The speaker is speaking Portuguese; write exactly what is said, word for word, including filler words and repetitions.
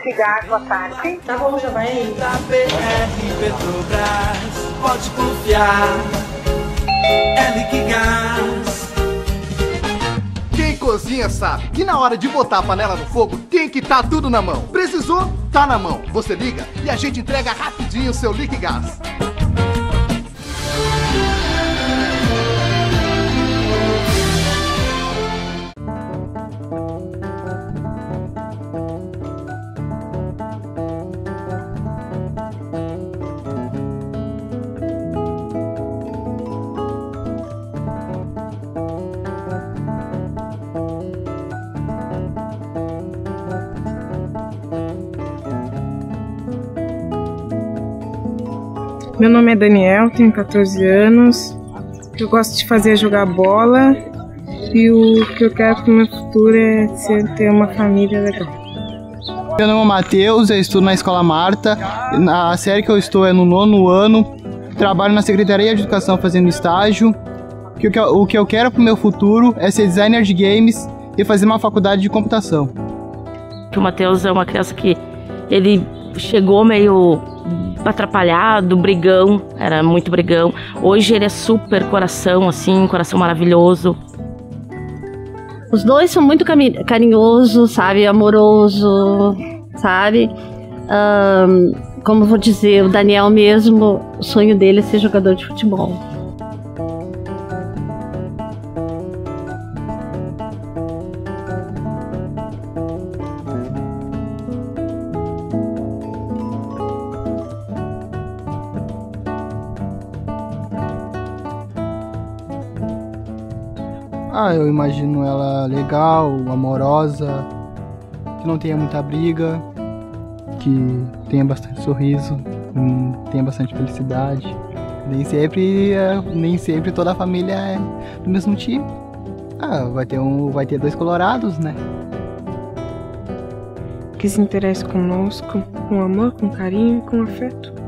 Lique Gás, boa tarde. Tá bom, já vai aí. Da B R Petrobras, pode confiar, é Lique Gás. Quem cozinha sabe que na hora de botar a panela no fogo tem que estar tudo na mão. Precisou? Tá na mão. Você liga e a gente entrega rapidinho o seu Lique Gás. Meu nome é Daniel, tenho quatorze anos. O que eu gosto de fazer é jogar bola. E o que eu quero para o meu futuro é ser, ter uma família legal. Meu nome é Matheus, eu estudo na Escola Marta. A série que eu estou é no nono ano. Trabalho na Secretaria de Educação fazendo estágio. O que eu quero para o meu futuro é ser designer de games e fazer uma faculdade de computação. O Matheus é uma criança que ele chegou meio atrapalhado, brigão, era muito brigão. Hoje ele é super coração, assim, coração maravilhoso. Os dois são muito carinhosos, sabe, amoroso, sabe. Um, como vou dizer, o Daniel mesmo, o sonho dele é ser jogador de futebol. Ah, eu imagino ela legal, amorosa, que não tenha muita briga, que tenha bastante sorriso, tenha bastante felicidade. Nem sempre, nem sempre toda a família é do mesmo time. Ah, vai ter, um, vai ter dois colorados, né? Que se interesse conosco, com amor, com carinho e com afeto.